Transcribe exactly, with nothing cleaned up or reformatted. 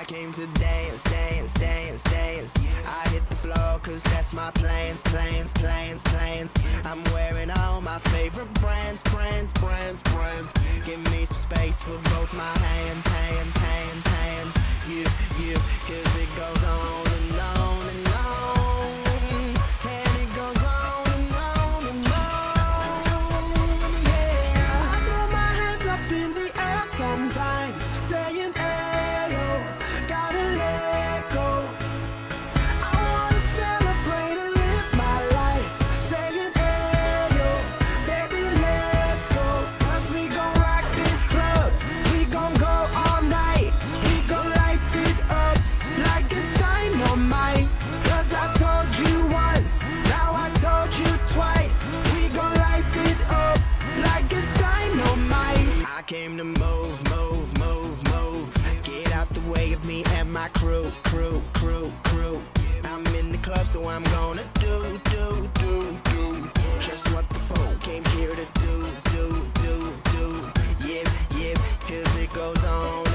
I came to dance, dance, dance, dance. I hit the floor cause that's my plans, plans, plans, plans. I'm wearing all my favorite brands, brands, brands, brands. Give me some space for both my hands, hands, hands, hands. You, you, cause it goes on and on and on. And it goes on and on and on. Yeah, I throw my hands up in the air sometimes, saying ayo, gotta let go. I wanna celebrate and live my life, saying ayo, baby let's go. Cause we gon' rock this club, we gon' go all night. We gon' light it up like it's dynamite. Cause I told you once, now I told you twice. We gon' light it up like it's dynamite. I came to move, move, move, move. Get out the way of me and my crew, crew, crew, crew. I'm in the club, so I'm gonna do, do, do, do just what the folk came here to do, do, do, do. Yeah, yeah, cause it goes on